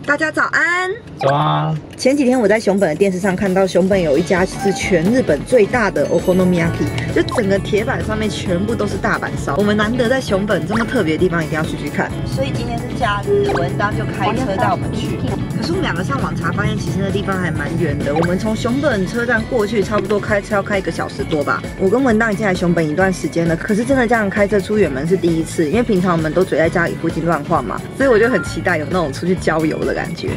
大家早安。 早安。 前几天我在熊本的电视上看到，熊本有一家是全日本最大的 Okonomiyaki， 就整个铁板上面全部都是大阪烧。我们难得在熊本这么特别的地方，一定要去看。所以今天是假日，文当就开车带我们去。可是我们两个上网查发现，其实那地方还蛮远的。我们从熊本车站过去，差不多开车要开1个小时多吧。我跟文当已经来熊本一段时间了，可是真的这样开车出远门是第一次，因为平常我们都嘴在家里附近乱晃嘛，所以我就很期待有那种出去郊游的感觉。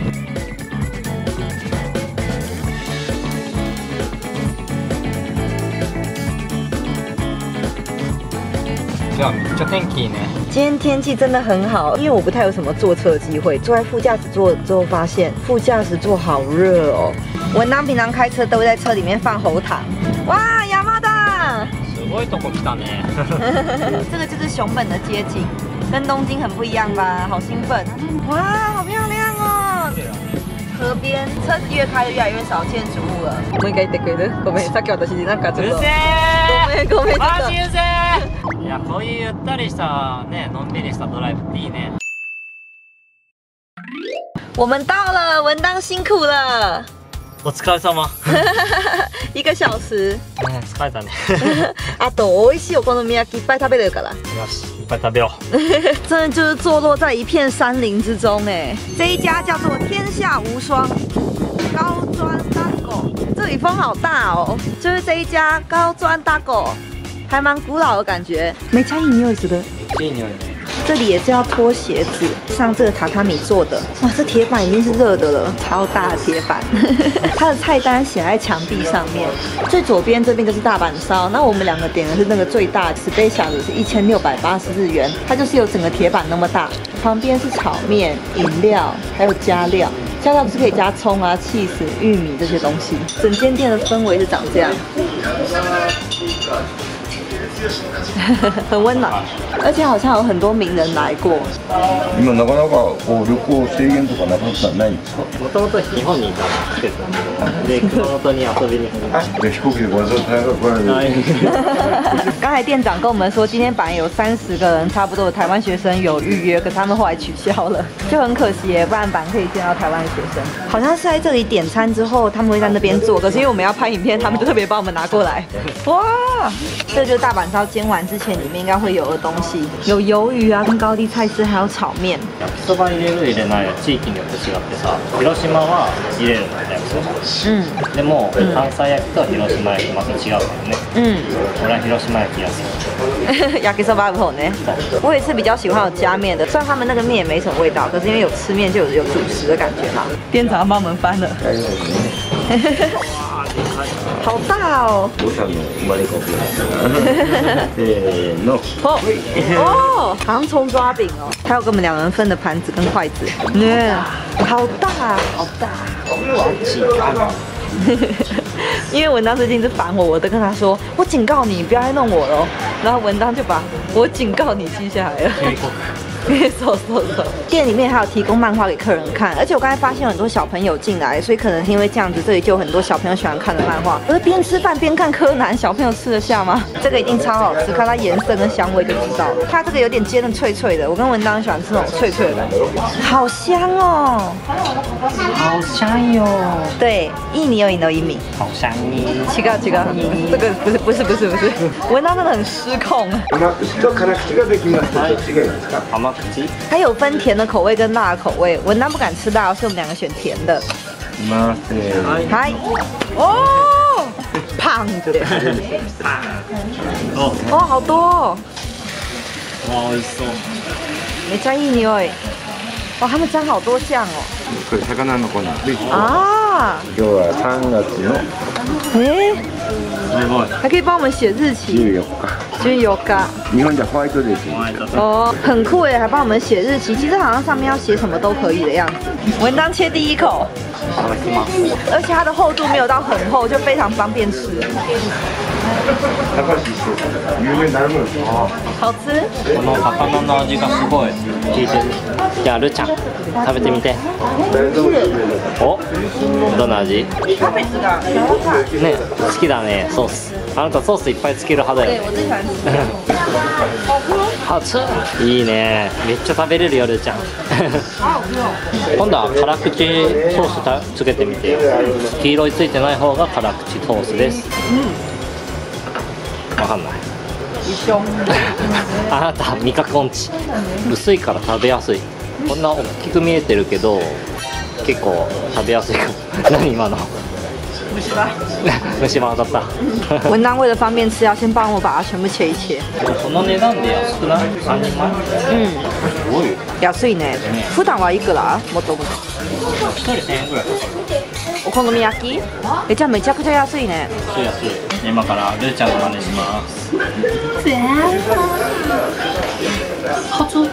今天天气真的很好，因为我不太有什么坐车的机会，坐在副驾驶座之后发现副驾驶座好热哦。文当平常开车都会在车里面放喉糖。哇，亚麻达！ すごいとこ来たね。 这个就是熊本的街景，跟东京很不一样吧？好兴奋！哇，好漂亮哦！河边，车子越开越来越少建筑物了。もう一回言ってくれる？ごめん、さっき私なんかちょっと。ごめん。 マジうぜえ。いや、こういうゆったりしたね、のんびりしたドライブっていいね。 我们到了，文当辛苦了。 お疲れ様。 1个小时。 疲れたね。 あと美味しいお好み焼きいっぱい食べれるから。 よし、いっぱい食べよう。 真的就是坐落在一片山林之中哎。这一家叫做天下无双高专大狗，这里风好大哦。就是这一家高专大狗，还蛮古老的感觉。没餐饮匂いする。 いい匂いね。 这里也是要脱鞋子上这个榻榻米做的。哇，这铁板已经是热的了，超大的铁板。它的菜单写在墙壁上面。最左边这边就是大阪烧，那我们两个点的是那个最大的，special的是1680日元，它就是有整个铁板那么大。旁边是炒面、饮料，还有加料。加料不是可以加葱啊、起司、玉米这些东西。整间店的氛围是长这样。很温暖，而且好像有很多名人来过。 今なかなかこう旅行制限とかなかったらないんですか？ もともと日本にいたの来てた。で、熊本に遊びに。 で飛行機でご覧ください。 刚才店长跟我们说，今天本来有30个人，差不多的台湾学生有预约，可是他们后来取消了，就很可惜耶。不然本来可以见到台湾的学生。好像是在这里点餐之后，他们会在那边做，可是因为我们要拍影片，他们就特别帮我们拿过来。哇，这就是大阪烧煎完之前里面应该会有的东西，有鱿鱼啊，跟高丽菜丝，还有炒面。 焼きそば入れる入れないは地域によって違ってさ、広島は入れるんだよ焼きそば。でも関西焼きと広島焼きまた違うからね。俺は広島焼きやすい。 焼きそば不同呢。我也是比较喜欢有加面的，虽然他们那个面也没什么味道，可是因为有吃面就有主食的感觉嘛。店长帮我们翻了。好大哦！哦，好像葱抓饼哦。还有给我们2人份的盘子跟筷子，好大，好大，因为文当最近是烦我，我都跟他说，我警告你不要再弄我了。然后文当就把我警告你记下来了。店里面还有提供漫画给客人看，而且我刚才发现有很多小朋友进来，所以可能是因为这样子，这里就有很多小朋友喜欢看的漫画。而边吃饭边看柯南，小朋友吃得下吗？这个一定超好吃，看它颜色跟香味就知道了。它这个有点煎的脆脆的，我跟文当喜欢吃那种脆脆的感觉，好香哦， 好香哟。 对，いい匂いの意味。 好香耶。 違う，这个不是，文当真的很失控。它有分甜的口味跟辣的口味，文当不敢吃辣，所以我们2个选甜的。嗨，哦，胖的，哦，好多哦， 哇，美味しそう。 めっちゃいい匂い。哇，他们沾好多酱哦。 これ魚の粉。 啊， 今日は3月の还可以帮我们写日期。14日。 日本じゃホワイトデーって言うんですよ。 哦，很酷耶，还帮我们写日期。其实好像上面要写什么都可以的样子。文当切第一口，而且它的厚度没有到很厚，就非常方便吃。好吃。 この魚の味がすごい効いてる。じゃあルちゃん食べてみて。お、どんな味？ キャベツが柔らかい。 ね、好きだねソース。あなたソースいっぱいつける派だよね。 对，我最喜欢吃。好喝。 初いいね。めっちゃ食べれるよるちゃん。今度は辛口ソースつけてみてよ。黄色いついてない方が辛口ソースです。わかんない。 一緒。 あなた味覚音痴。薄いから食べやすい。こんな大きく見えてるけど結構食べやすいかも。何今の？ 虫歯。 虫歯当たった。 文当为了方便吃，要先帮我把它全部切一切。 この値段で安くない？3人前？すごいよ。 安いね。普段はいくら？もともと。 1人1000円ぐらいかかる。 お好み焼き？じゃあめちゃくちゃ安いね。 安い。今からルーちゃんの真似します。 初。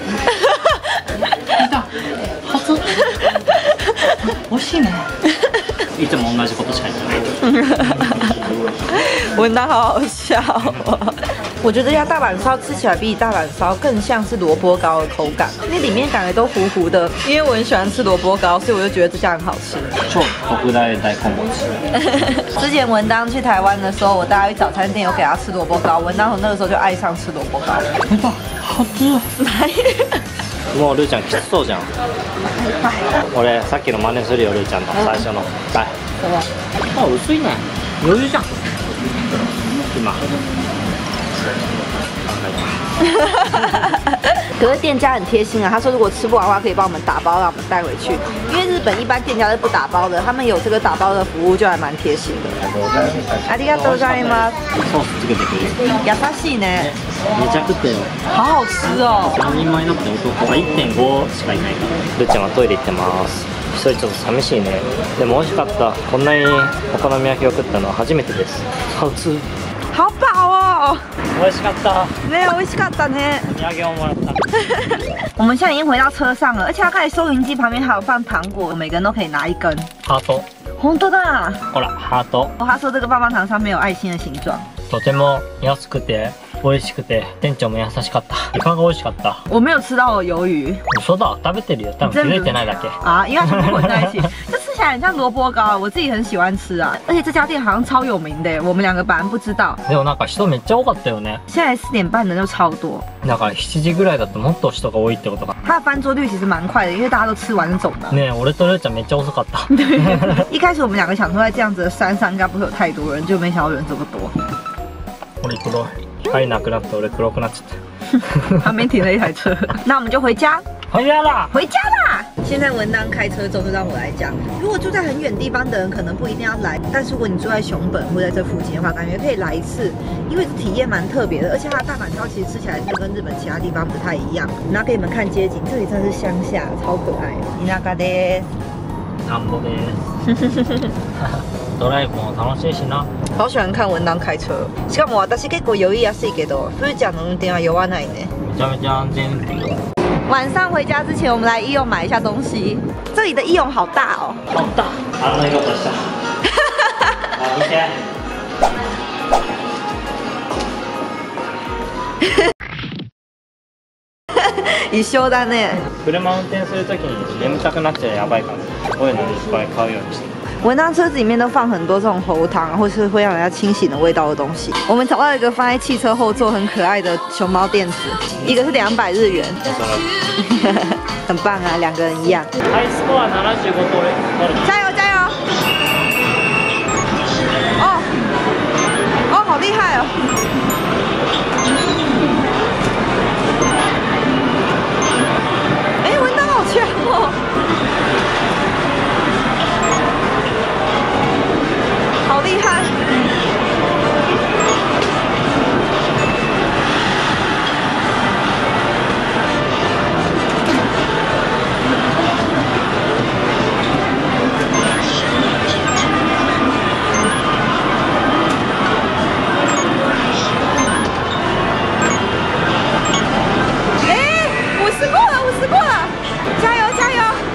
初。美味しいね。 いつも同じことしか言ってない。 文当好好笑哦。我觉得这家大阪烧吃起来比大阪烧更像是萝卜糕的口感，因为里面感觉都糊糊的。因为我很喜欢吃萝卜糕，所以我就觉得这家很好吃。 超特大大根餅。 之前文当去台湾的时候，我带他去早餐店，有给他吃萝卜糕。文当从那个时候就爱上吃萝卜糕。 好吃。 もうルーちゃんきつそうじゃん。俺さっきの真似するよルーちゃんの最初の。はい。あ、薄いね。余裕じゃん。今。 可是店家很贴心啊，他说如果吃不完的话，可以帮我们打包，让我们带回去。因为日本一般店家是不打包的，他们有这个打包的服务，就还蛮贴心的。ありがとうございます。 ソースつけてくれる。 優しいね。 めちゃくちゃよ。 好好吃哦。 3人前だって男は 1.5 しかいないから。ルーちゃんはトイレ行ってます。一人ちょっと寂しいね。でも美味しかった。こんなにお好み焼きを食ったのは初めてです。初。 好饱哦。 美味しかった。 ね、美味しかったね。 土産をもらった。 我们现在已经回到车上了，而且它开始收银机旁边还有放糖果，每个人都可以拿一根。 ハート。 本当だ。 ほら、ハート。 他说这个棒棒糖上面有爱心的形状。 とても安くて美味しくて店長も優しかった。イカが美味しかった。 我没有吃到鱿鱼。 嘘だ、食べてるよ。多分気づいてないだけ。 啊，因为它全部混在一起，这吃起来很像萝卜糕，我自己很喜欢吃啊。而且这家店好像超有名的，我们两个本来不知道。 でもなんか人めっちゃ多かったよね。 现在4点半人就超多。 だから7時ぐらいだともっと人が多いってことか。 它的翻桌率其实蛮快的，因为大家都吃完就走了。 ねえ、俺とルーちゃんめっちゃ遅かった。 一开始我们两个想说在这样子的山上应该不会有太多人，就没想到人这么多。 俺黒い。光なくなって俺黒くなっちゃった。 旁边停了一台车，那我们就回家。 回家啦！ 回家啦！现在文当开车中，就让我来讲。如果住在很远地方的人，可能不一定要来。但是如果你住在熊本或在这附近的话，感觉可以来一次，因为体验蛮特别的。而且它的大阪烧其实吃起来就跟日本其他地方不太一样。然后给你们看街景，这里真的是乡下，超可爱。田舎です。 なんぼです。ドライブも楽しいしな。 好喜欢看文当开车。しかも私結構酔いやすいけど、ふーちゃんの運転は酔わないね。 めちゃめちゃ安全運転。 晚上回家之前，我们来医用买一下东西。这里的医用好大哦。 好大。あんなことした。あ、見て。 一緒だね。 車運転するときに眠たくなっちゃやばいから、こういうのいっぱい買うようにして。 文当车子里面都放很多这种喉糖，或是会让人家清醒的味道的东西。我们找到一个放在汽车后座很可爱的熊猫垫子，一个是200日元，很棒啊，2个人一样。 ハイスコア75取る。 加油加油！哦哦，好厉害哦！哎，文当好强哦！好厉害！哎，50过了，50过了，加油加油！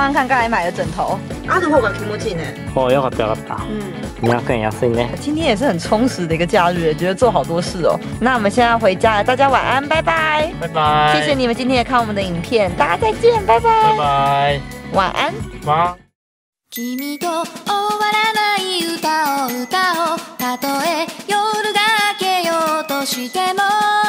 看看刚才买的枕头。阿如果気持ちいいね。 哦，よかったよかった。200円安いね。 今天也是很充实的一个假日，觉得做好多事哦。那我们现在要回家了，大家晚安，拜拜。 拜拜。 谢谢你们今天也看我们的影片，大家再见，拜拜。 拜拜。 晚安。 晚安。 君と終わらない歌を歌おう。たとえ夜が明けようとしても